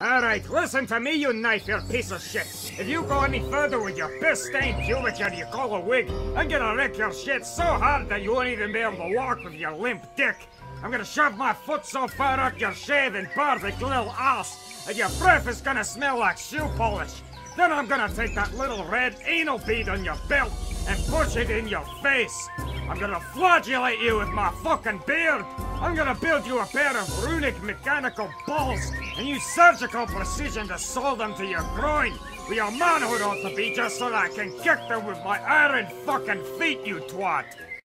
Alright, listen to me, you knife-eared piece of shit. If you go any further with your piss-stained pubic hair you call a wig, I'm gonna wreck your shit so hard that you won't even be able to walk with your limp dick. I'm gonna shove my foot so far up your shaving, perfect little ass that your breath is gonna smell like shoe polish. Then I'm gonna take that little red anal bead on your belt and push it in your face. I'm gonna flagellate you with my fucking beard. I'm gonna build you a pair of runic mechanical balls and use surgical precision to solder them to your groin, where your manhood ought to be, just so that I can kick them with my iron fucking feet, you twat.